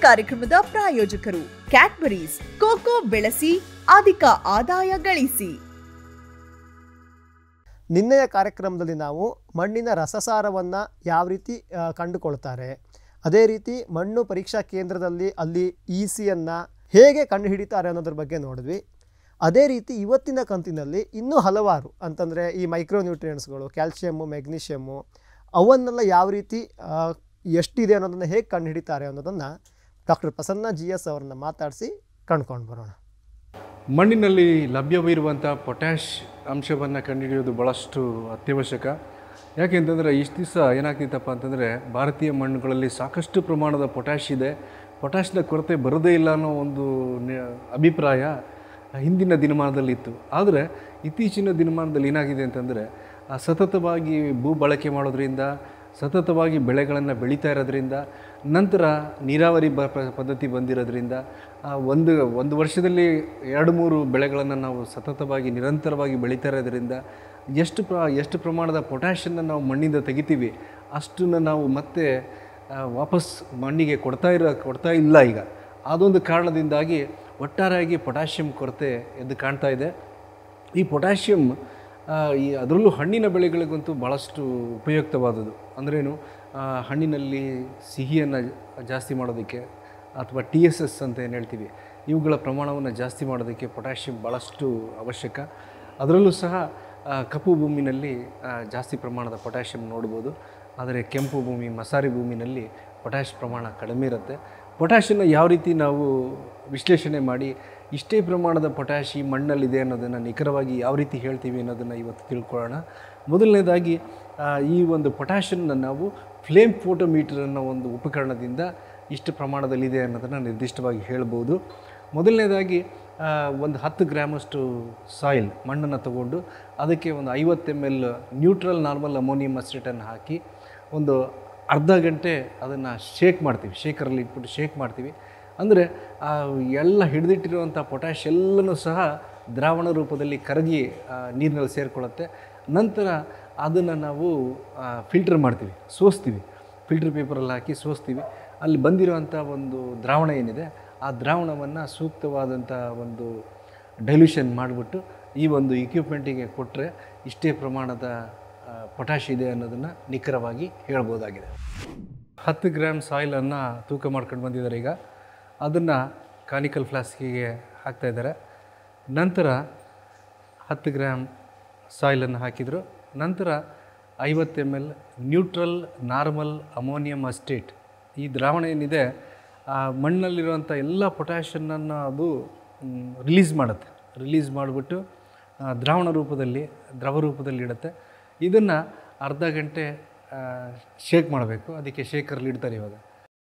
ಕಾರ್ಯಕ್ರಮದ ಪ್ರಾಯೋಜಕರು Cadbury's, cocoa ಬೆಳೆಸಿ ಅಧಿಕ ಆದಾಯ ಗಳಿಸಿ. ನಿನ್ನೆಯ ಕಾರ್ಯಕ್ರಮದಲ್ಲಿ ನಾವು ಮಣ್ಣಿನ ರಸಸಾರವನ್ನು ಯಾವ ರೀತಿ ಕಂಡುಕೊಳ್ತಾರೆ, ಅದೇ ರೀತಿ ಮಣ್ಣು ಪರೀಕ್ಷಾ ಕೇಂದ್ರದಲ್ಲಿ ಅಲ್ಲಿ ಇಸಿಯನ್ನು ಹೇಗೆ ಕಂಡುಹಿಡಿತಾರೆ ಅನ್ನೋದ್ರ ಬಗ್ಗೆ ನೋಡಿದ್ವಿ. ಅದೇ ರೀತಿ ಇವತ್ತಿನ ಕಂತಿನಲ್ಲಿ ಇನ್ನೂ ಹಲವಾರು ಅಂತಂದರೆ ಈ ಮೈಕ್ರೋನ್ಯೂಟ್ರಿಯೆಂಟ್ಸ್ಗಳು, ಕ್ಯಾಲ್ಶಿಯಮ್ಮು, ಮೆಗ್ನೀಷಿಯಮ್ಮು ಅವನ್ನೆಲ್ಲ ಯಾವ ರೀತಿ ಎಷ್ಟಿದೆ ಅನ್ನೋದನ್ನು ಹೇಗೆ ಕಂಡುಹಿಡಿತಾರೆ ಅನ್ನೋದನ್ನು ಡಾಕ್ಟರ್ ಪ್ರಸನ್ನ GS ಅವರನ್ನು ಮಾತಾಡಿಸಿ ಕಂಡುಕೊಂಡು ಬರೋಣ. ಮಣ್ಣಿನಲ್ಲಿ ಲಭ್ಯವಿರುವಂಥ ಪೊಟ್ಯಾಷ್ ಅಂಶವನ್ನು ಕಂಡುಹಿಡಿಯೋದು ಭಾಳಷ್ಟು ಅತ್ಯವಶ್ಯಕ. ಯಾಕೆಂತಂದರೆ ಇಷ್ಟು ದಿವಸ ಏನಾಗ್ತಿತ್ತಪ್ಪ ಅಂತಂದರೆ ಭಾರತೀಯ ಮಣ್ಣುಗಳಲ್ಲಿ ಸಾಕಷ್ಟು ಪ್ರಮಾಣದ ಪೊಟ್ಯಾಷ್ ಇದೆ, ಪೊಟ್ಯಾಷ್ನ ಕೊರತೆ ಬರೋದೇ ಇಲ್ಲ ಅನ್ನೋ ಒಂದು ಅಭಿಪ್ರಾಯ ಹಿಂದಿನ ದಿನಮಾನದಲ್ಲಿತ್ತು. ಆದರೆ ಇತ್ತೀಚಿನ ದಿನಮಾನದಲ್ಲಿ ಏನಾಗಿದೆ ಅಂತಂದರೆ ಸತತವಾಗಿ ಭೂ ಬಳಕೆ ಮಾಡೋದ್ರಿಂದ, ಸತತವಾಗಿ ಬೆಳೆಗಳನ್ನು ಬೆಳೀತಾ ಇರೋದ್ರಿಂದ, ನಂತರ ನೀರಾವರಿ ಪದ್ಧತಿ ಬಂದಿರೋದ್ರಿಂದ ಒಂದು ವರ್ಷದಲ್ಲಿ 2-3 ಬೆಳೆಗಳನ್ನು ನಾವು ಸತತವಾಗಿ ನಿರಂತರವಾಗಿ ಬೆಳೀತಾ ಇರೋದ್ರಿಂದ ಎಷ್ಟು ಪ್ರಮಾಣದ ಪೊಟ್ಯಾಷನ್ನು ನಾವು ಮಣ್ಣಿಂದ ತೆಗಿತೀವಿ ಅಷ್ಟನ್ನು ನಾವು ಮತ್ತೆ ವಾಪಸ್ ಮಣ್ಣಿಗೆ ಕೊಡ್ತಾ ಇಲ್ಲ. ಈಗ ಅದೊಂದು ಕಾರಣದಿಂದಾಗಿ ಒಟ್ಟಾರೆಯಾಗಿ ಪೊಟ್ಯಾಷಿಯಂ ಕೊರತೆ ಎದ್ದು ಕಾಣ್ತಾ ಇದೆ. ಈ ಪೊಟ್ಯಾಷಿಯಂ ಅದರಲ್ಲೂ ಹಣ್ಣಿನ ಬೆಳೆಗಳಿಗಂತೂ ಭಾಳಷ್ಟು ಉಪಯುಕ್ತವಾದದ್ದು. ಅಂದ್ರೇನು, ಹಣ್ಣಿನಲ್ಲಿ ಸಿಹಿಯನ್ನು ಜಾಸ್ತಿ ಮಾಡೋದಕ್ಕೆ ಅಥವಾ TSS ಅಂತ ಏನು ಹೇಳ್ತೀವಿ, ಇವುಗಳ ಪ್ರಮಾಣವನ್ನು ಜಾಸ್ತಿ ಮಾಡೋದಕ್ಕೆ ಪೊಟ್ಯಾಷಿಯಂ ಭಾಳಷ್ಟು ಅವಶ್ಯಕ. ಅದರಲ್ಲೂ ಸಹ ಕಪ್ಪು ಭೂಮಿನಲ್ಲಿ ಜಾಸ್ತಿ ಪ್ರಮಾಣದ ಪೊಟ್ಯಾಷಿಯಂ ನೋಡ್ಬೋದು. ಆದರೆ ಕೆಂಪು ಭೂಮಿ, ಮಸಾರಿ ಭೂಮಿನಲ್ಲಿ ಪೊಟ್ಯಾಷ್ ಪ್ರಮಾಣ ಕಡಿಮೆ ಇರುತ್ತೆ. ಪೊಟ್ಯಾಷನ್ನು ಯಾವ ರೀತಿ ನಾವು ವಿಶ್ಲೇಷಣೆ ಮಾಡಿ ಇಷ್ಟೇ ಪ್ರಮಾಣದ ಪೊಟ್ಯಾಷ್ ಈ ಮಣ್ಣಲ್ಲಿದೆ ಅನ್ನೋದನ್ನು ನಿಖರವಾಗಿ ಯಾವ ರೀತಿ ಹೇಳ್ತೀವಿ ಅನ್ನೋದನ್ನು ಇವತ್ತು ತಿಳ್ಕೊಳ್ಳೋಣ. ಮೊದಲನೇದಾಗಿ ಈ ಒಂದು ಪೊಟ್ಯಾಷನ್ನು ನಾವು ಫ್ಲೇಮ್ ಫೋಟೋಮೀಟರ್ ಅನ್ನೋ ಒಂದು ಉಪಕರಣದಿಂದ ಇಷ್ಟು ಪ್ರಮಾಣದಲ್ಲಿದೆ ಅನ್ನೋದನ್ನು ನಿರ್ದಿಷ್ಟವಾಗಿ ಹೇಳ್ಬೋದು. ಮೊದಲನೇದಾಗಿ ಒಂದು 10 ಗ್ರಾಮಷ್ಟು ಸಾಯಿಲ್ ಮಣ್ಣನ್ನು ತಗೊಂಡು ಅದಕ್ಕೆ ಒಂದು 50 ml ನ್ಯೂಟ್ರಲ್ ನಾರ್ಮಲ್ ಅಮೋನಿಯಂ ಅಸಿಟೇಟನ್ನು ಹಾಕಿ ಒಂದು ಅರ್ಧ ಗಂಟೆ ಅದನ್ನು ಶೇಕ್ ಮಾಡ್ತೀವಿ. ಶೇಕರಲ್ಲಿ ಇಟ್ಬಿಟ್ಟು ಶೇಕ್ ಮಾಡ್ತೀವಿ. ಅಂದರೆ ಎಲ್ಲ ಹಿಡಿದಿಟ್ಟಿರುವಂಥ ಪೊಟ್ಯಾಷ್ ಎಲ್ಲನೂ ಸಹ ದ್ರಾವಣ ರೂಪದಲ್ಲಿ ಕರಗಿ ನೀರಿನಲ್ಲಿ ಸೇರಿಕೊಳ್ಳುತ್ತೆ. ನಂತರ ಅದನ್ನು ನಾವು ಫಿಲ್ಟರ್ ಮಾಡ್ತೀವಿ, ಸೋಸ್ತೀವಿ. ಫಿಲ್ಟರ್ ಪೇಪರಲ್ಲಿ ಹಾಕಿ ಸೋಸ್ತೀವಿ. ಅಲ್ಲಿ ಬಂದಿರುವಂಥ ಒಂದು ದ್ರಾವಣ ಏನಿದೆ ಆ ದ್ರಾವಣವನ್ನು ಸೂಕ್ತವಾದಂಥ ಒಂದು ಡೈಲ್ಯೂಷನ್ ಮಾಡಿಬಿಟ್ಟು ಈ ಒಂದು ಇಕ್ವಿಪ್ಮೆಂಟಿಗೆ ಕೊಟ್ಟರೆ ಇಷ್ಟೇ ಪ್ರಮಾಣದ ಪೊಟ್ಯಾಷ್ ಇದೆ ಅನ್ನೋದನ್ನು ನಿಖರವಾಗಿ ಹೇಳ್ಬೋದಾಗಿದೆ. 10 ಗ್ರಾಮ್ ಸಾಯಿಲನ್ನು ತೂಕ ಮಾಡ್ಕೊಂಡು ಬಂದಿದ್ದಾರೆ. ಈಗ ಅದನ್ನು ಕಾನಿಕಲ್ ಫ್ಲಾಸ್ಕಿಗೆ ಹಾಕ್ತಾಯಿದ್ದಾರೆ. ನಂತರ 10 ಗ್ರಾಮ್ ಸಾಯಿಲನ್ನು ಹಾಕಿದರು. ನಂತರ 50 ml neutral normal ammonium acetate, ಈ ದ್ರಾವಣ ಏನಿದೆ ಮಣ್ಣಲ್ಲಿರುವಂಥ ಎಲ್ಲ ಪೊಟ್ಯಾಷನ್ನು ಅದು ರಿಲೀಸ್ ಮಾಡುತ್ತೆ. ರಿಲೀಸ್ ಮಾಡಿಬಿಟ್ಟು ದ್ರವ ರೂಪದಲ್ಲಿ ಇಡುತ್ತೆ. ಇದನ್ನು ಅರ್ಧ ಗಂಟೆ ಶೇಕ್ ಮಾಡಬೇಕು. ಅದಕ್ಕೆ ಶೇಕರಲ್ಲಿ ಇಡ್ತಾರೆ. ಇವಾಗ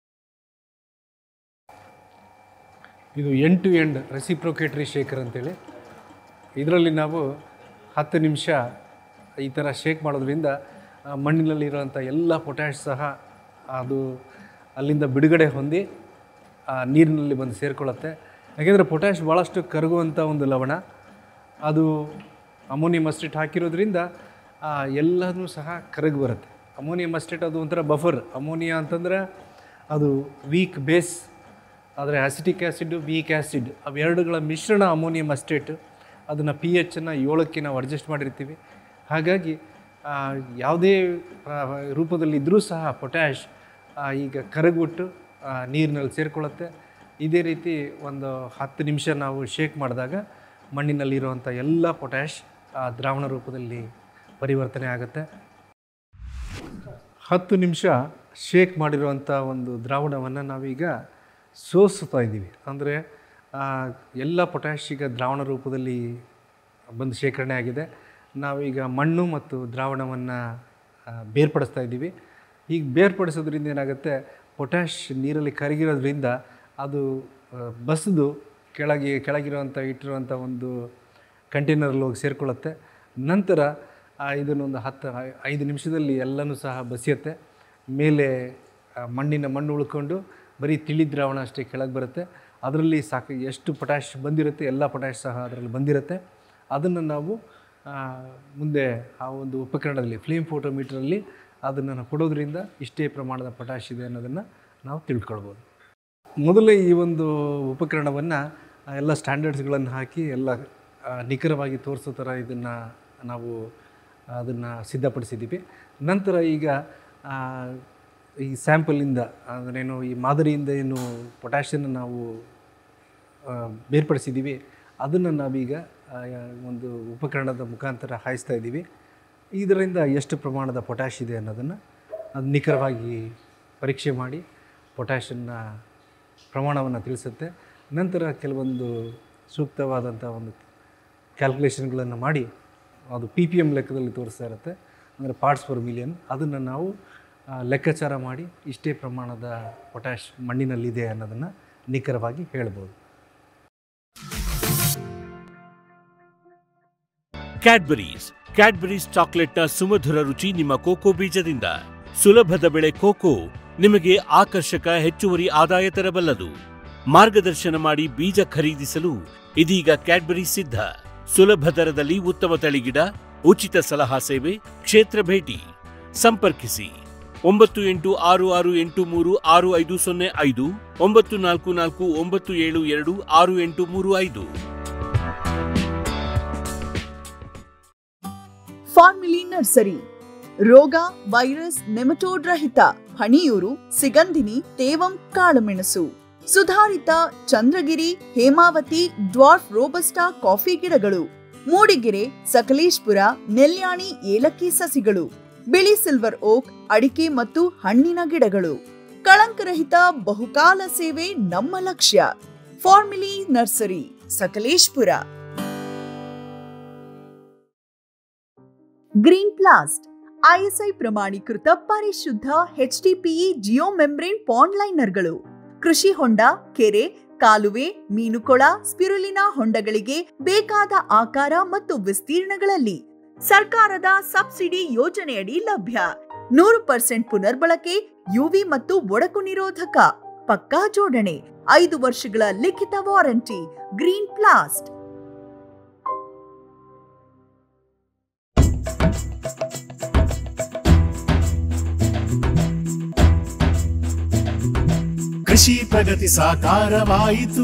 ಇದು end to end reciprocatory shaker ಅಂತೇಳಿ, ಇದರಲ್ಲಿ ನಾವು 10 ನಿಮಿಷ ಈ ಥರ ಶೇಕ್ ಮಾಡೋದ್ರಿಂದ ಮಣ್ಣಿನಲ್ಲಿರುವಂಥ ಎಲ್ಲ ಪೊಟ್ಯಾಷ್ ಸಹ ಅದು ಅಲ್ಲಿಂದ ಬಿಡುಗಡೆ ಹೊಂದಿ ನೀರಿನಲ್ಲಿ ಬಂದು ಸೇರಿಕೊಳ್ಳುತ್ತೆ. ಯಾಕೆಂದರೆ ಪೊಟ್ಯಾಷ್ ಭಾಳಷ್ಟು ಕರಗುವಂಥ ಒಂದು ಲವಣ. ಅದು ಅಮೋನಿಯಂ ಅಸಿಟೇಟ್ ಹಾಕಿರೋದ್ರಿಂದ ಎಲ್ಲನೂ ಸಹ ಕರಗಿ ಬರುತ್ತೆ. ಅಮೋನಿಯಂ ಅಸಿಟೇಟ್ ಅದು ಒಂಥರ ಬಫರ್. ಅಮೋನಿಯಾ ಅಂತಂದರೆ ಅದು ವೀಕ್ ಬೇಸ್, ಆದರೆ ಅಸಿಟಿಕ್ ಆ್ಯಸಿಡ್, ವೀಕ್ ಆ್ಯಸಿಡ್ ಅವೆರಡುಗಳ ಮಿಶ್ರಣ ಅಮೋನಿಯಂ ಅಸಿಟೇಟ್. ಅದನ್ನು pHನ್ನು 7ಕ್ಕೆ ನಾವು ಅಡ್ಜಸ್ಟ್ ಮಾಡಿರ್ತೀವಿ. ಹಾಗಾಗಿ ಯಾವುದೇ ರೂಪದಲ್ಲಿದ್ದರೂ ಸಹ ಪೊಟ್ಯಾಷ್ ಈಗ ಕರಗಿಬಿಟ್ಟು ನೀರಿನಲ್ಲಿ ಸೇರಿಕೊಳ್ಳುತ್ತೆ. ಇದೇ ರೀತಿ ಒಂದು 10 ನಿಮಿಷ ನಾವು ಶೇಕ್ ಮಾಡಿದಾಗ ಮಣ್ಣಿನಲ್ಲಿರುವಂಥ ಎಲ್ಲ ಪೊಟ್ಯಾಷ್ ದ್ರಾವಣ ರೂಪದಲ್ಲಿ ಪರಿವರ್ತನೆ ಆಗುತ್ತೆ. 10 ನಿಮಿಷ ಶೇಕ್ ಮಾಡಿರುವಂಥ ಒಂದು ದ್ರಾವಣವನ್ನು ನಾವೀಗ ಸೋಸ್ತಾ ಇದ್ದೀವಿ. ಅಂದರೆ ಎಲ್ಲ ಪೊಟ್ಯಾಷ್ ಈಗ ದ್ರಾವಣ ರೂಪದಲ್ಲಿ ಬಂದು ಶೇಖರಣೆ ಆಗಿದೆ. ನಾವೀಗ ಮಣ್ಣು ಮತ್ತು ದ್ರಾವಣವನ್ನು ಬೇರ್ಪಡಿಸ್ತಾ ಇದ್ದೀವಿ. ಈಗ ಬೇರ್ಪಡಿಸೋದ್ರಿಂದ ಏನಾಗುತ್ತೆ, ಪೊಟ್ಯಾಷ್ ನೀರಲ್ಲಿ ಕರಗಿರೋದ್ರಿಂದ ಅದು ಬಸಿದು ಕೆಳಗಿರುವಂಥ ಇಟ್ಟಿರುವಂಥ ಒಂದು ಕಂಟೈನರಲ್ಲಿ ಹೋಗಿ ಸೇರಿಕೊಳ್ಳುತ್ತೆ. ನಂತರ ಇದನ್ನೊಂದು 5 ನಿಮಿಷದಲ್ಲಿ ಎಲ್ಲನೂ ಸಹ ಬಸಿಯುತ್ತೆ. ಮೇಲೆ ಮಣ್ಣು ಉಳ್ಕೊಂಡು ಬರೀ ತಿಳಿ ದ್ರಾವಣ ಅಷ್ಟೇ ಕೆಳಗೆ ಬರುತ್ತೆ. ಅದರಲ್ಲಿ ಎಷ್ಟು ಪೊಟ್ಯಾಷ್ ಬಂದಿರುತ್ತೆ ಎಲ್ಲ ಪೊಟ್ಯಾಷ್ ಸಹ ಅದರಲ್ಲಿ ಬಂದಿರುತ್ತೆ. ಅದನ್ನು ನಾವು ಮುಂದೆ ಆ ಒಂದು ಉಪಕರಣದಲ್ಲಿ ಫ್ಲೇಮ್ ಫೋಟೋಮೀಟ್ರಲ್ಲಿ ಅದನ್ನು ಕೊಡೋದ್ರಿಂದ ಇಷ್ಟೇ ಪ್ರಮಾಣದ ಪೊಟ್ಯಾಷ್ ಇದೆ ಅನ್ನೋದನ್ನು ನಾವು ತಿಳ್ಕೊಳ್ಬೋದು. ಮೊದಲೇ ಈ ಒಂದು ಉಪಕರಣವನ್ನು ಎಲ್ಲ ಸ್ಟ್ಯಾಂಡರ್ಡ್ಸ್ಗಳನ್ನು ಹಾಕಿ ಎಲ್ಲ ನಿಖರವಾಗಿ ತೋರಿಸೋ ಥರ ಇದನ್ನು ನಾವು ಅದನ್ನು ಸಿದ್ಧಪಡಿಸಿದ್ದೀವಿ. ನಂತರ ಈಗ ಈ ಸ್ಯಾಂಪಲಿಂದ ಅಂದ್ರೇನು ಈ ಮಾದರಿಯಿಂದ ಏನು ಪೊಟ್ಯಾಷಿಯನ್ನ ನಾವು ಬೇರ್ಪಡಿಸಿದ್ದೀವಿ ಅದನ್ನು ನಾವೀಗ ಒಂದು ಉಪಕರಣದ ಮುಖಾಂತರ ಹಾಯಿಸ್ತಾ ಇದ್ದೀವಿ. ಇದರಿಂದ ಎಷ್ಟು ಪ್ರಮಾಣದ ಪೊಟ್ಯಾಷ್ ಇದೆ ಅನ್ನೋದನ್ನು ಅದು ನಿಖರವಾಗಿ ಪರೀಕ್ಷೆ ಮಾಡಿ ಪೊಟ್ಯಾಷನ್ನ ಪ್ರಮಾಣವನ್ನು ತಿಳಿಸುತ್ತೆ. ನಂತರ ಕೆಲವೊಂದು ಸೂಕ್ತವಾದಂಥ ಒಂದು ಕ್ಯಾಲ್ಕುಲೇಷನ್ಗಳನ್ನು ಮಾಡಿ ಅದು PPM ಲೆಕ್ಕದಲ್ಲಿ ತೋರಿಸ್ತಾ ಇರುತ್ತೆ, ಅಂದರೆ ಪಾರ್ಟ್ಸ್ ಪರ್ ಮಿಲಿಯನ್. ಅದನ್ನು ನಾವು ಲೆಕ್ಕಾಚಾರ ಮಾಡಿ ಇಷ್ಟೇ ಪ್ರಮಾಣದ ಪೊಟ್ಯಾಷ್ ಮಣ್ಣಿನಲ್ಲಿದೆ ಅನ್ನೋದನ್ನು ನಿಖರವಾಗಿ ಹೇಳ್ಬೋದು. ಕ್ಯಾಡ್ಬರೀಸ್ ಚಾಕ್ಲೇಟ್ನ ಸುಮಧುರ ರುಚಿ ನಿಮ್ಮ ಕೋಕೋ ಬೀಜದಿಂದ. ಸುಲಭದ ಬೆಳೆ ಕೋಕೋ ನಿಮಗೆ ಆಕರ್ಷಕ ಹೆಚ್ಚುವರಿ ಆದಾಯ ತರಬಲ್ಲದು. ಮಾರ್ಗದರ್ಶನ ಮಾಡಿ ಬೀಜ ಖರೀದಿಸಲು ಇದೀಗ ಕ್ಯಾಡ್ಬರೀಸ್ ಸಿದ್ಧ. ಸುಲಭ ದರದಲ್ಲಿ ಉತ್ತಮ ತಳಿಗಿಡ, ಉಚಿತ ಸಲಹಾ ಸೇವೆ, ಕ್ಷೇತ್ರ ಭೇಟಿ. ಸಂಪರ್ಕಿಸಿ 9866836505 944972685. ಫಾರ್ಮಿಲಿ ನರ್ಸರಿ ರೋಗ, ವೈರಸ್, ನೆಮಟೋಡ್ ರಹಿತ ಹಣಿಯೂರು, ಸಿಗಂಧಿನಿ, ತೇವಂ ಕಾಳುಮೆಣಸು, ಸುಧಾರಿತ Chandragiri, Hemavathi, dwarf robusta coffee ಗಿಡಗಳು, ಮೂಡಿಗೆರೆ, ಸಕಲೇಶ್ಪುರ, ನೆಲ್ಯಾಣಿ ಏಲಕ್ಕಿ ಸಸಿಗಳು, ಬಿಳಿ ಸಿಲ್ವರ್ ಓಕ್, ಅಡಿಕೆ ಮತ್ತು ಹಣ್ಣಿನ ಗಿಡಗಳು. ಕಳಂಕರಹಿತ ಬಹುಕಾಲ ಸೇವೆ ನಮ್ಮ ಲಕ್ಷ್ಯ. ಫಾರ್ಮಿಲಿ nursery, Sakleshpur. Green plast ISI ಪ್ರಮಾಣೀಕೃತ ಪರಿಶುದ್ಧ HDPE ಜಿಯೋ ಮೆಂಬ್ರೇನ್ ಪಾಂಡ್ ಲೈನರ್ಗಳು. ಕೃಷಿ ಹೊಂಡ, ಕೆರೆ, ಕಾಲುವೆ, ಮೀನುಕೊಳ, ಸ್ಪಿರುಲಿನಾ ಹೊಂಡಗಳಿಗೆ ಬೇಕಾದ ಆಕಾರ ಮತ್ತು ವಿಸ್ತೀರ್ಣಗಳಲ್ಲಿ ಸರ್ಕಾರದ ಸಬ್ಸಿಡಿ ಯೋಜನೆಯಡಿ ಲಭ್ಯ. 100% ಪುನರ್ಬಳಕೆ, UV ಮತ್ತು ಒಡಕು ನಿರೋಧಕ, ಪಕ್ಕಾ ಜೋಡಣೆ, 5 ವರ್ಷಗಳ ಲಿಖಿತ ವಾರಂಟಿ. ಗ್ರೀನ್ ಪ್ಲಾಸ್ಟ್. ಕೃಷಿ ಪ್ರಗತಿ ಸಾಕಾರವಾಯಿತು,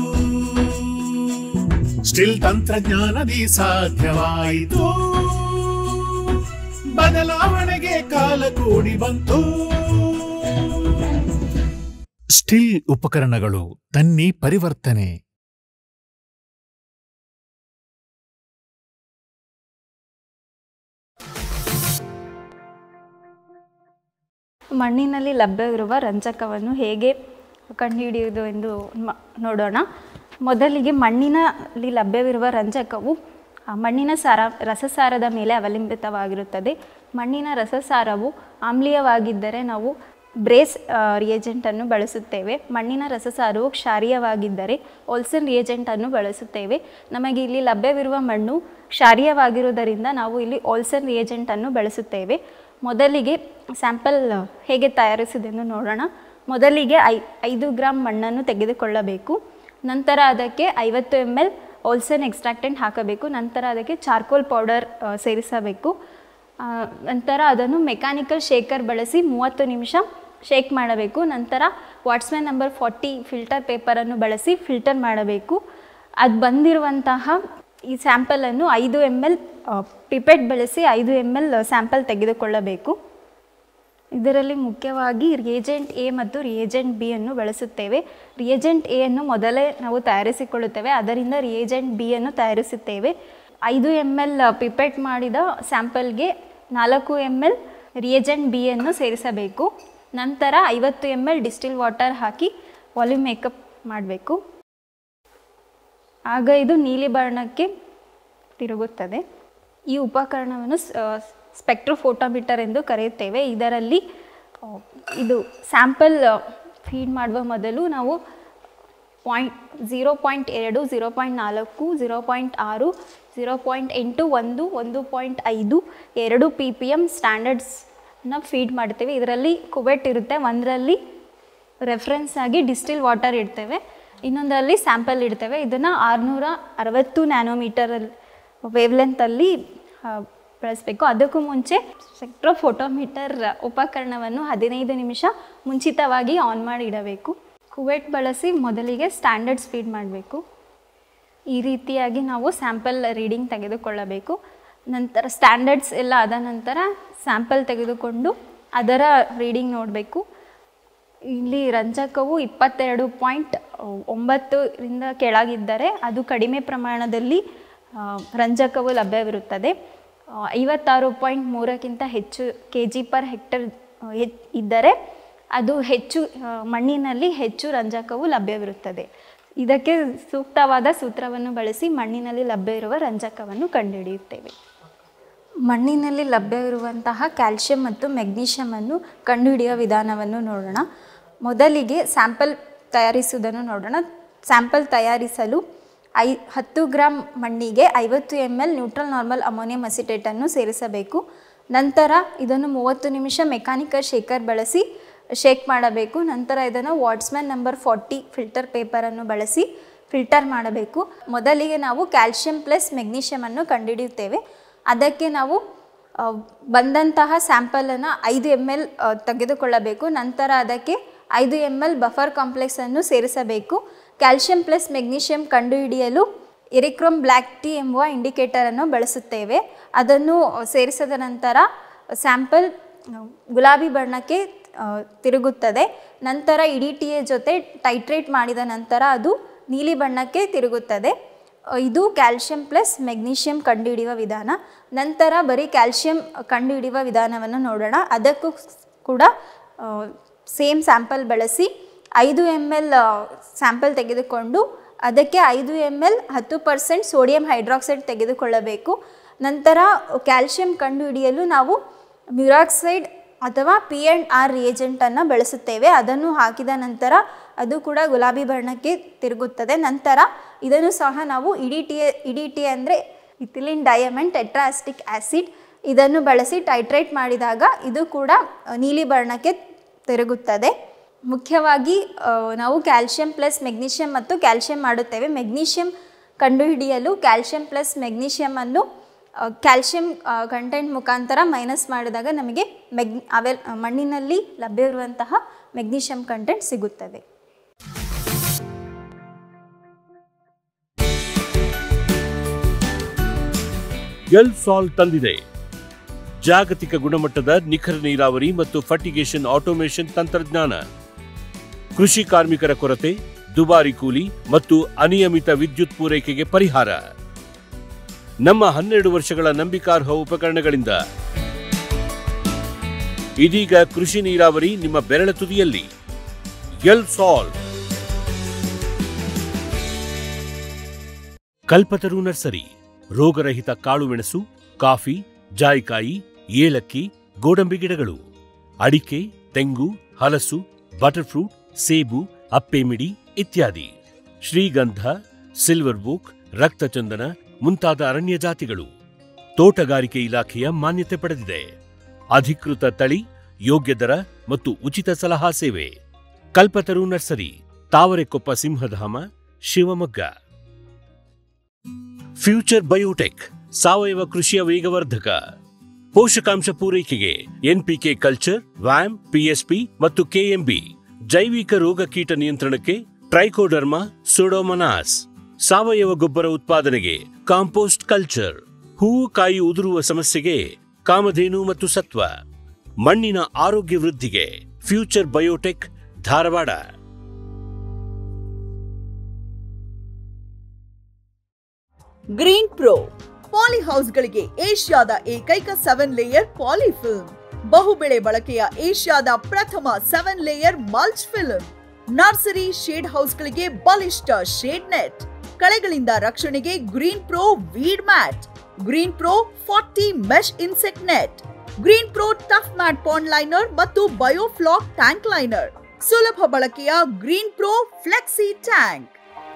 ಸ್ಟಿಲ್ ತಂತ್ರಜ್ಞಾನದಿ ಸಾಧ್ಯವಾಯಿತು, ಬದಲಾವಣೆಗೆ ಕಾಲ ಕೂಡಿ ಬಂತು. ಸ್ಟಿಲ್ ಉಪಕರಣಗಳು ತನ್ನಿ ಪರಿವರ್ತನೆ. ಮಣ್ಣಿನಲ್ಲಿ ಲಭ್ಯವಿರುವ ರಂಜಕವನ್ನು ಹೇಗೆ ಕಂಡುಹಿಡಿಯುವುದು ಎಂದು ನೋಡೋಣ. ಮೊದಲಿಗೆ ಮಣ್ಣಿನಲ್ಲಿ ಲಭ್ಯವಿರುವ ರಂಜಕವು ಮಣ್ಣಿನ ರಸಸಾರದ ಮೇಲೆ ಅವಲಂಬಿತವಾಗಿರುತ್ತದೆ. ಮಣ್ಣಿನ ರಸಸಾರವು ಆಮ್ಲೀಯವಾಗಿದ್ದರೆ ನಾವು ಬ್ರೇಸ್ ರಿಯೇಜೆಂಟನ್ನು ಬಳಸುತ್ತೇವೆ. ಮಣ್ಣಿನ ರಸಸಾರವು ಕ್ಷಾರೀಯವಾಗಿದ್ದರೆ ಓಲ್ಸನ್ ರಿಯೇಜೆಂಟನ್ನು ಬಳಸುತ್ತೇವೆ. ನಮಗೆ ಇಲ್ಲಿ ಲಭ್ಯವಿರುವ ಮಣ್ಣು ಕ್ಷಾರೀಯವಾಗಿರುವುದರಿಂದ ನಾವು ಇಲ್ಲಿ ಓಲ್ಸನ್ ರಿಯೇಜೆಂಟನ್ನು ಬಳಸುತ್ತೇವೆ. ಮೊದಲಿಗೆ ಸ್ಯಾಂಪಲ್ ಹೇಗೆ ತಯಾರಿಸುವುದೆಂದು ನೋಡೋಣ. ಮೊದಲಿಗೆ 5 ಗ್ರಾಮ್ ಮಣ್ಣನ್ನು ತೆಗೆದುಕೊಳ್ಳಬೇಕು. ನಂತರ ಅದಕ್ಕೆ 50 ml ಓಲ್ಸನ್ ಎಕ್ಸ್ಟ್ರಾಕ್ಟೆಂಟ್ ಹಾಕಬೇಕು. ನಂತರ ಅದಕ್ಕೆ ಚಾರ್ಕೋಲ್ ಪೌಡರ್ ಸೇರಿಸಬೇಕು. ನಂತರ ಅದನ್ನು ಮೆಕ್ಯಾನಿಕಲ್ ಶೇಕರ್ ಬಳಸಿ 30 ನಿಮಿಷ ಶೇಕ್ ಮಾಡಬೇಕು. ನಂತರ ವಾಟ್ಸ್ಮ್ಯಾನ್ ನಂಬರ್ 40 ಫಿಲ್ಟರ್ ಪೇಪರನ್ನು ಬಳಸಿ ಫಿಲ್ಟರ್ ಮಾಡಬೇಕು. ಅದು ಬಂದಿರುವಂತಹ ಈ ಸ್ಯಾಂಪಲನ್ನು 5 ml ಪಿಪೆಟ್ ಬಳಸಿ 5 ml ಸ್ಯಾಂಪಲ್ ತೆಗೆದುಕೊಳ್ಳಬೇಕು. ಇದರಲ್ಲಿ ಮುಖ್ಯವಾಗಿ ರಿಯೇಜೆಂಟ್ A ಮತ್ತು ರಿಯೇಜೆಂಟ್ B ಅನ್ನು ಬಳಸುತ್ತೇವೆ. ರಿಯೇಜೆಂಟ್ A ಅನ್ನು ಮೊದಲೇ ನಾವು ತಯಾರಿಸಿಕೊಳ್ಳುತ್ತೇವೆ, ಅದರಿಂದ ರಿಯೇಜೆಂಟ್ B ಅನ್ನು ತಯಾರಿಸುತ್ತೇವೆ. 5 ml ಪಿಪೆಟ್ ಮಾಡಿದ ಸ್ಯಾಂಪಲ್ಗೆ 4 ml ರಿಯೇಜೆಂಟ್ B ಅನ್ನು ಸೇರಿಸಬೇಕು. ನಂತರ 50 ml ಡಿಸ್ಟಿಲ್ ವಾಟರ್ ಹಾಕಿ ವಾಲ್ಯೂಮ್ ಮೇಕಪ್ ಮಾಡಬೇಕು. ಆಗ ಇದು ನೀಲಿ ಬಣ್ಣಕ್ಕೆ ತಿರುಗುತ್ತದೆ. ಈ ಉಪಕರಣವನ್ನು ಸ್ಪೆಕ್ಟ್ರೋಫೋಟೋಮೀಟರ್ ಎಂದು ಕರೆಯುತ್ತೇವೆ. ಇದರಲ್ಲಿ ಇದು ಸ್ಯಾಂಪಲ್ ಫೀಡ್ ಮಾಡುವ ಮೊದಲು ನಾವು 0.2, 0.4, 0.6, 0.8, 1, 1.5, 2 ppm ಸ್ಟ್ಯಾಂಡರ್ಡ್ಸ್ನ ಫೀಡ್ ಮಾಡ್ತೇವೆ. ಇದರಲ್ಲಿ ಕುವೆಟ್ ಇರುತ್ತೆ. ಒಂದರಲ್ಲಿ ರೆಫರೆನ್ಸ್ ಆಗಿ ಡಿಸ್ಟಿಲ್ ವಾಟರ್ ಇಡ್ತೇವೆ, ಇನ್ನೊಂದರಲ್ಲಿ ಸ್ಯಾಂಪಲ್ ಇಡ್ತೇವೆ. ಇದನ್ನು 660 ನ್ಯಾನೋಮೀಟರ್ ವೇವ್ಲೆಂತಲ್ಲಿ ಬಳಸಬೇಕು. ಅದಕ್ಕೂ ಮುಂಚೆ ಸ್ಪೆಕ್ಟ್ರೋಫೋಟೋಮೀಟರ್ ಉಪಕರಣವನ್ನು 15 ನಿಮಿಷ ಮುಂಚಿತವಾಗಿ ಆನ್ ಮಾಡಿ ಇಡಬೇಕು. ಕುವೆಟ್ ಬಳಸಿ ಮೊದಲಿಗೆ ಸ್ಟ್ಯಾಂಡರ್ಡ್ ಸ್ಪೀಡ್ ಮಾಡಬೇಕು. ಈ ರೀತಿಯಾಗಿ ನಾವು ಸ್ಯಾಂಪಲ್ ರೀಡಿಂಗ್ ತೆಗೆದುಕೊಳ್ಳಬೇಕು. ನಂತರ ಸ್ಟ್ಯಾಂಡರ್ಡ್ಸ್ ಎಲ್ಲ ಆದ ನಂತರ ಸ್ಯಾಂಪಲ್ ತೆಗೆದುಕೊಂಡು ಅದರ ರೀಡಿಂಗ್ ನೋಡಬೇಕು. ಇಲ್ಲಿ ರಂಜಕವು 22.9ರಿಂದ ಕೆಳಗಿದ್ದರೆ ಅದು ಕಡಿಮೆ ಪ್ರಮಾಣದಲ್ಲಿ ರಂಜಕವು ಲಭ್ಯವಿರುತ್ತದೆ. 56.3ಕ್ಕಿಂತ ಹೆಚ್ಚು kg/ಹೆಕ್ಟರ್ ಇದ್ದರೆ ಅದು ಹೆಚ್ಚು ಮಣ್ಣಿನಲ್ಲಿ ಹೆಚ್ಚು ರಂಜಕವು ಲಭ್ಯವಿರುತ್ತದೆ. ಇದಕ್ಕೆ ಸೂಕ್ತವಾದ ಸೂತ್ರವನ್ನು ಬಳಸಿ ಮಣ್ಣಿನಲ್ಲಿ ಲಭ್ಯ ಇರುವ ರಂಜಕವನ್ನು ಕಂಡುಹಿಡಿಯುತ್ತೇವೆ. ಮಣ್ಣಿನಲ್ಲಿ ಲಭ್ಯವಿರುವಂತಹ ಕ್ಯಾಲ್ಶಿಯಂ ಮತ್ತು ಮೆಗ್ನೀಷಿಯಮನ್ನು ಕಂಡುಹಿಡಿಯುವ ವಿಧಾನವನ್ನು ನೋಡೋಣ. ಮೊದಲಿಗೆ ಸ್ಯಾಂಪಲ್ ತಯಾರಿಸುವುದನ್ನು ನೋಡೋಣ. ಸ್ಯಾಂಪಲ್ ತಯಾರಿಸಲು 10 ಗ್ರಾಂ ಮಣ್ಣಿಗೆ 50 ml ನ್ಯೂಟ್ರಲ್ ನಾರ್ಮಲ್ ಅಮೋನಿಯಂ ಅಸಿಟೇಟನ್ನು ಸೇರಿಸಬೇಕು. ನಂತರ ಇದನ್ನು 30 ನಿಮಿಷ ಮೆಕ್ಯಾನಿಕಲ್ ಶೇಕರ್ ಬಳಸಿ ಶೇಕ್ ಮಾಡಬೇಕು. ನಂತರ ಇದನ್ನು ವಾಟ್ಸ್ಮ್ಯಾನ್ ನಂಬರ್ 40 ಫಿಲ್ಟರ್ ಪೇಪರನ್ನು ಬಳಸಿ ಫಿಲ್ಟರ್ ಮಾಡಬೇಕು. ಮೊದಲಿಗೆ ನಾವು ಕ್ಯಾಲ್ಶಿಯಂ ಪ್ಲಸ್ ಮೆಗ್ನೀಷಿಯಮನ್ನು ಕಂಡುಹಿಡಿಯುತ್ತೇವೆ. ಅದಕ್ಕೆ ನಾವು ಬಂದಂತಹ ಸ್ಯಾಂಪಲನ್ನು 5 ml ತೆಗೆದುಕೊಳ್ಳಬೇಕು. ನಂತರ ಅದಕ್ಕೆ 5 ml ಬಫರ್ ಕಾಂಪ್ಲೆಕ್ಸನ್ನು ಸೇರಿಸಬೇಕು. ಕ್ಯಾಲ್ಶಿಯಂ ಪ್ಲಸ್ ಮೆಗ್ನೀಷಿಯಂ ಕಂಡುಹಿಡಿಯಲು ಎರಿಕ್ರೋಮ್ ಬ್ಲ್ಯಾಕ್ ಟೀ ಎಂಬುವ ಇಂಡಿಕೇಟರನ್ನು ಬಳಸುತ್ತೇವೆ. ಅದನ್ನು ಸೇರಿಸಿದ ನಂತರ ಸ್ಯಾಂಪಲ್ ಗುಲಾಬಿ ಬಣ್ಣಕ್ಕೆ ತಿರುಗುತ್ತದೆ. ನಂತರ EDTA ಜೊತೆ ಟೈಟ್ರೇಟ್ ಮಾಡಿದ ನಂತರ ಅದು ನೀಲಿ ಬಣ್ಣಕ್ಕೆ ತಿರುಗುತ್ತದೆ. ಇದು ಕ್ಯಾಲ್ಶಿಯಂ ಪ್ಲಸ್ ಮೆಗ್ನೀಷಿಯಂ ಕಂಡುಹಿಡಿಯುವ ವಿಧಾನ. ನಂತರ ಬರೀ ಕ್ಯಾಲ್ಶಿಯಂ ಕಂಡುಹಿಡಿಯುವ ವಿಧಾನವನ್ನು ನೋಡೋಣ. ಅದಕ್ಕೂ ಕೂಡ ಸೇಮ್ ಸ್ಯಾಂಪಲ್ ಬಳಸಿ 5 ml ಸ್ಯಾಂಪಲ್ ತೆಗೆದುಕೊಂಡು ಅದಕ್ಕೆ 5 ml 10% ಸೋಡಿಯಂ ಹೈಡ್ರಾಕ್ಸೈಡ್ ತೆಗೆದುಕೊಳ್ಳಬೇಕು. ನಂತರ ಕ್ಯಾಲ್ಶಿಯಂ ಕಂಡುಹಿಡಿಯಲು ನಾವು ಮ್ಯೂರಾಕ್ಸೈಡ್ ಅಥವಾ P&R ರಿಯೇಜೆಂಟನ್ನು ಬಳಸುತ್ತೇವೆ. ಅದನ್ನು ಹಾಕಿದ ನಂತರ ಅದು ಕೂಡ ಗುಲಾಬಿ ಬಣ್ಣಕ್ಕೆ ತಿರುಗುತ್ತದೆ. ನಂತರ ಇದನ್ನು ಸಹ ನಾವು EDTA ಅಂದರೆ ಇಥಿಲಿನ್ ಡೈಅಮೈನ್ ಟೆಟ್ರಾಅಸಿಟಿಕ್ ಆ್ಯಸಿಡ್ ಇದನ್ನು ಬಳಸಿ ಟೈಟ್ರೇಟ್ ಮಾಡಿದಾಗ ಇದು ಕೂಡ ನೀಲಿ ಬಣ್ಣಕ್ಕೆ ತಿರುಗುತ್ತದೆ. ಮುಖ್ಯವಾಗಿ ನಾವು ಕ್ಯಾಲ್ಶಿಯಂ ಪ್ಲಸ್ ಮೆಗ್ನೀಷಿಯಂ ಮತ್ತು ಕ್ಯಾಲ್ಶಿಯಂ ಮಾಡುತ್ತೇವೆ. ಮೆಗ್ನೀಷಿಯಂ ಕಂಡುಹಿಡಿಯಲು ಕ್ಯಾಲ್ಶಿಯಂ ಪ್ಲಸ್ ಮೆಗ್ನೀಷಿಯಮನ್ನು ಕ್ಯಾಲ್ಶಿಯಂ ಕಂಟೆಂಟ್ ಮುಖಾಂತರ ಮೈನಸ್ ಮಾಡಿದಾಗ ನಮಗೆ ಮಣ್ಣಿನಲ್ಲಿ ಲಭ್ಯವಿರುವಂತಹ ಮೆಗ್ನೀಷಿಯಂ ಕಂಟೆಂಟ್ ಸಿಗುತ್ತದೆ. ಎಲ್ಸಾಲ್ ತಂದಿದೆ ಜಾಗತಿಕ ಗುಣಮಟ್ಟದ ನಿಖರ ನೀರಾವರಿ ಮತ್ತು ಫರ್ಟಿಗೇಷನ್ ಆಟೋಮೇಷನ್ ತಂತ್ರಜ್ಞಾನ. ಕೃಷಿ ಕಾರ್ಮಿಕರ ಕೊರತೆ, ದುಬಾರಿ ಕೂಲಿ ಮತ್ತು ಅನಿಯಮಿತ ವಿದ್ಯುತ್ ಪೂರೈಕೆಗೆ ಪರಿಹಾರ. ನಮ್ಮ 12 ವರ್ಷಗಳ ನಂಬಿಕಾರ್ಹ ಉಪಕರಣಗಳಿಂದ ಇದೀಗ ಕೃಷಿ ನೀರಾವರಿ ನಿಮ್ಮ ಬೆರಳ ತುದಿಯಲ್ಲಿ. ಎಲ್ಸಾಲ್. ಕಲ್ಪತರು ನರ್ಸರಿ ರೋಗರಹಿತ ಕಾಳುಮೆಣಸು, ಕಾಫಿ, ಜಾಯಿಕಾಯಿ, ಏಲಕ್ಕಿ, ಗೋಡಂಬಿ ಗಿಡಗಳು, ಅಡಿಕೆ, ತೆಂಗು, ಹಲಸು, ಬಟರ್ ಫ್ರೂಟ್, ಸೇಬು, ಅಪ್ಪೆಮಿಡಿ ಇತ್ಯಾದಿ, ಶ್ರೀಗಂಧ, ಸಿಲ್ವರ್ ಬೂಕ್, ರಕ್ತಚಂದನ ಮುಂತಾದ ಅರಣ್ಯ ಜಾತಿಗಳು. ತೋಟಗಾರಿಕೆ ಇಲಾಖೆಯ ಮಾನ್ಯತೆ ಪಡೆದಿದೆ. ಅಧಿಕೃತ ತಳಿ, ಯೋಗ್ಯ ದರ ಮತ್ತು ಉಚಿತ ಸಲಹಾ ಸೇವೆ. Kalpataru nursery, Tavarekoppa Simhadhama, Shivamogga. Future biotech ಸಾವಯವ ಕೃಷಿಯ ವೇಗವರ್ಧಕ. ಪೋಷಕಾಂಶ ಪೂರೈಕೆಗೆ NPK ಕಲ್ಚರ್, ವ್ಯಾಮ್, PSP ಮತ್ತು KMB. ಜೈವಿಕ ರೋಗ ಕೀಟ ನಿಯಂತ್ರಣಕ್ಕೆ ಟ್ರೈಕೋಡರ್ಮಾ, ಸೂಡೋಮೊನಾಸ್. ಸಾವಯವ ಗೊಬ್ಬರ ಉತ್ಪಾದನೆಗೆ ಕಾಂಪೋಸ್ಟ್ ಕಲ್ಚರ್. ಹೂವು ಕಾಯಿ ಉದುರುವ ಸಮಸ್ಯೆಗೆ ಕಾಮಧೇನು ಮತ್ತು ಸತ್ವ. ಮಣ್ಣಿನ ಆರೋಗ್ಯ ವೃದ್ಧಿಗೆ future biotech, Dharwad. Green pro ಪಾಲಿಹೌಸ್ಗಳಿಗೆ ಏಷ್ಯಾದ ಏಕೈಕ 7 ಲೇಯರ್ ಪಾಲಿಫಿಲ್ಮ್. ಬಹುಬೆಳೆ ಬಳಕೆಯ ಏಷ್ಯಾದ ಪ್ರಥಮ 7 layer mulch film. Nursery shade ಹೌಸ್ಗಳಿಗೆ ಬಲಿಷ್ಠ ಶೇಡ್ ನೆಟ್. ಕಳೆಗಳಿಂದ ರಕ್ಷಣೆಗೆ green pro weed mat, green pro 40 mesh insect net, green pro tough mat pond liner ಮತ್ತು ಬಯೋಫ್ಲಾಕ್ ಟ್ಯಾಂಕ್ ಲೈನರ್. ಸುಲಭ ಬಳಕೆಯ ಗ್ರೀನ್ ಪ್ರೋ ಫ್ಲೆಕ್ಸಿ ಟ್ಯಾಂಕ್.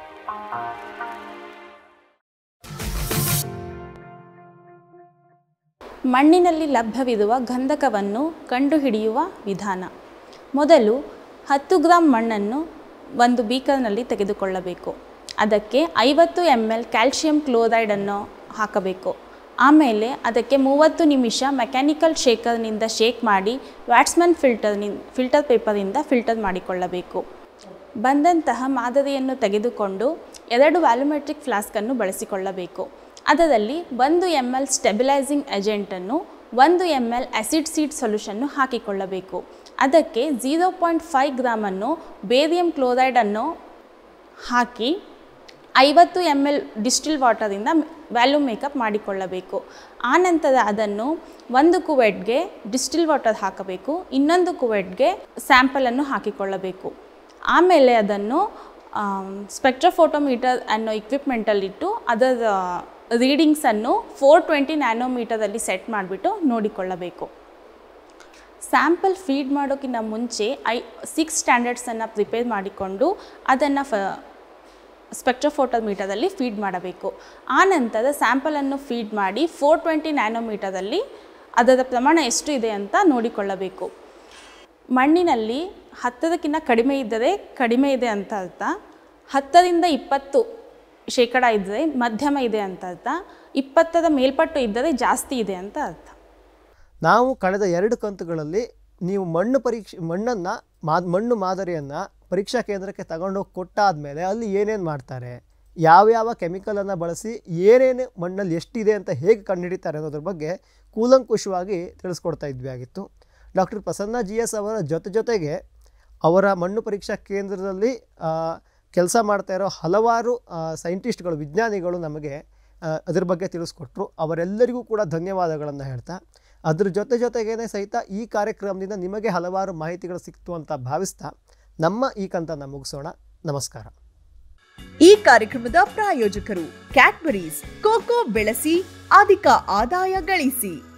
ಮಣ್ಣಿನಲ್ಲಿ ಲಭ್ಯವಿರುವ ಗಂಧಕವನ್ನು ಕಂಡುಹಿಡಿಯುವ ವಿಧಾನ. ಮೊದಲು 10 ಗ್ರಾಂ ಮಣ್ಣನ್ನು ಒಂದು ಬೀಕರ್ನಲ್ಲಿ ತೆಗೆದುಕೊಳ್ಳಬೇಕು. ಅದಕ್ಕೆ 50 ml ಕ್ಯಾಲ್ಶಿಯಂ ಕ್ಲೋರೈಡನ್ನು ಹಾಕಬೇಕು. ಆಮೇಲೆ ಅದಕ್ಕೆ 30 ನಿಮಿಷ ಮೆಕ್ಯಾನಿಕಲ್ ಶೇಕರ್ನಿಂದ ಶೇಕ್ ಮಾಡಿ ವಾಟ್ಸ್ಮನ್ ಫಿಲ್ಟರ್ ಪೇಪರಿಂದ ಫಿಲ್ಟರ್ ಮಾಡಿಕೊಳ್ಳಬೇಕು. ಬಂದಂತಹ ಮಾದರಿಯನ್ನು ತೆಗೆದುಕೊಂಡು 2 ವ್ಯಾಲ್ಯೂಮೆಟ್ರಿಕ್ ಫ್ಲಾಸ್ಕನ್ನು ಬಳಸಿಕೊಳ್ಳಬೇಕು. ಅದರಲ್ಲಿ 1 ml ಸ್ಟೆಬಿಲೈಸಿಂಗ್ ಏಜೆಂಟನ್ನು 1 ml ಆಸಿಡ್ ಸೀಡ್ ಸೊಲ್ಯೂಷನ್ನು ಹಾಕಿಕೊಳ್ಳಬೇಕು. ಅದಕ್ಕೆ 0.5 ಗ್ರಾಮನ್ನು ಬೇರಿಯಂ ಕ್ಲೋರೈಡನ್ನು ಹಾಕಿ 50 ml ಡಿಸ್ಟಿಲ್ ವಾಟರಿಂದ ವ್ಯಾಲ್ಯೂಮ್ ಮೇಕಪ್ ಮಾಡಿಕೊಳ್ಳಬೇಕು. ಆನಂತರ ಅದನ್ನು ಒಂದು ಕುವೆಟ್ಗೆ ಡಿಸ್ಟಿಲ್ ವಾಟರ್ ಹಾಕಬೇಕು, ಇನ್ನೊಂದು ಕುವೆಟ್ಗೆ ಸ್ಯಾಂಪಲನ್ನು ಹಾಕಿಕೊಳ್ಳಬೇಕು. ಆಮೇಲೆ ಅದನ್ನು ಸ್ಪೆಕ್ಟ್ರೋಫೋಟೋಮೀಟರ್ ಅನ್ನೋ ಇಕ್ವಿಪ್ಮೆಂಟಲ್ಲಿಟ್ಟು ಅದರ ರೀಡಿಂಗ್ಸನ್ನು 420 ನ್ಯಾನೋಮೀಟರಲ್ಲಿ ಸೆಟ್ ಮಾಡಿಬಿಟ್ಟು ನೋಡಿಕೊಳ್ಳಬೇಕು. ಸ್ಯಾಂಪಲ್ ಫೀಡ್ ಮಾಡೋಕ್ಕಿಂತ ಮುಂಚೆ 6 ಸ್ಟ್ಯಾಂಡರ್ಡ್ಸನ್ನು ಪ್ರಿಪೇರ್ ಮಾಡಿಕೊಂಡು ಅದನ್ನು ಸ್ಪೆಕ್ಟ್ರೋಫೋಟೋಮೀಟರಲ್ಲಿ ಫೀಡ್ ಮಾಡಬೇಕು. ಆನಂತರ ಸ್ಯಾಂಪಲನ್ನು ಫೀಡ್ ಮಾಡಿ 420 ನ್ಯಾನೋಮೀಟರಲ್ಲಿ ಅದರ ಪ್ರಮಾಣ ಎಷ್ಟು ಇದೆ ಅಂತ ನೋಡಿಕೊಳ್ಳಬೇಕು. ಮಣ್ಣಿನಲ್ಲಿ 10ಕ್ಕಿಂತ ಕಡಿಮೆ ಇದ್ದರೆ ಕಡಿಮೆ ಇದೆ ಅಂತ ಅರ್ಥ, 10ರಿಂದ 20% ಇದ್ದರೆ ಮಧ್ಯಮ ಇದೆ ಅಂತ ಅರ್ಥ, 20ರ ಮೇಲ್ಪಟ್ಟು ಇದ್ದರೆ ಜಾಸ್ತಿ ಇದೆ ಅಂತ ಅರ್ಥ. ನಾವು ಕಳೆದ 2 ಕಂತುಗಳಲ್ಲಿ ನೀವು ಮಣ್ಣು ಮಾದರಿಯನ್ನು ಪರೀಕ್ಷಾ ಕೇಂದ್ರಕ್ಕೆ ತಗೊಂಡೋಗಿ ಕೊಟ್ಟಾದಮೇಲೆ ಅಲ್ಲಿ ಏನೇನು ಮಾಡ್ತಾರೆ, ಯಾವ್ಯಾವ ಕೆಮಿಕಲನ್ನು ಬಳಸಿ ಏನೇನು ಮಣ್ಣಲ್ಲಿ ಎಷ್ಟಿದೆ ಅಂತ ಹೇಗೆ ಕಂಡುಹಿಡಿತಾರೆ ಅನ್ನೋದ್ರ ಬಗ್ಗೆ ಕೂಲಂಕುಷವಾಗಿ ತಿಳಿಸ್ಕೊಡ್ತಾ ಇದ್ವಿ ಆಗಿತ್ತು. ಡಾಕ್ಟರ್ ಪ್ರಸನ್ನ GS ಅವರ ಜೊತೆಗೆ ಅವರ ಮಣ್ಣು ಪರೀಕ್ಷಾ ಕೇಂದ್ರದಲ್ಲಿ ಕೆಲಸ ಮಾಡ್ತಾ ಇರೋ ಹಲವಾರು ಸೈಂಟಿಸ್ಟ್ಗಳು, ವಿಜ್ಞಾನಿಗಳು ನಮಗೆ ಅದ್ರ ಬಗ್ಗೆ ತಿಳಿಸ್ಕೊಟ್ರು. ಅವರೆಲ್ಲರಿಗೂ ಕೂಡ ಧನ್ಯವಾದಗಳನ್ನು ಹೇಳ್ತಾ, ಅದ್ರ ಜೊತೆಗೇನೆ ಸಹಿತ ಈ ಕಾರ್ಯಕ್ರಮದಿಂದ ನಿಮಗೆ ಹಲವಾರು ಮಾಹಿತಿಗಳು ಸಿಕ್ತು ಅಂತ ಭಾವಿಸ್ತಾ ನಮ್ಮ ಈ ಕಂತನ್ನು ಮುಗಿಸೋಣ. ನಮಸ್ಕಾರ. ಈ ಕಾರ್ಯಕ್ರಮದ ಪ್ರಾಯೋಜಕರು ಕ್ಯಾಡ್ಬರೀಸ್. ಕೋಕೋ ಬೆಳೆಸಿ ಅಧಿಕ ಆದಾಯ ಗಳಿಸಿ.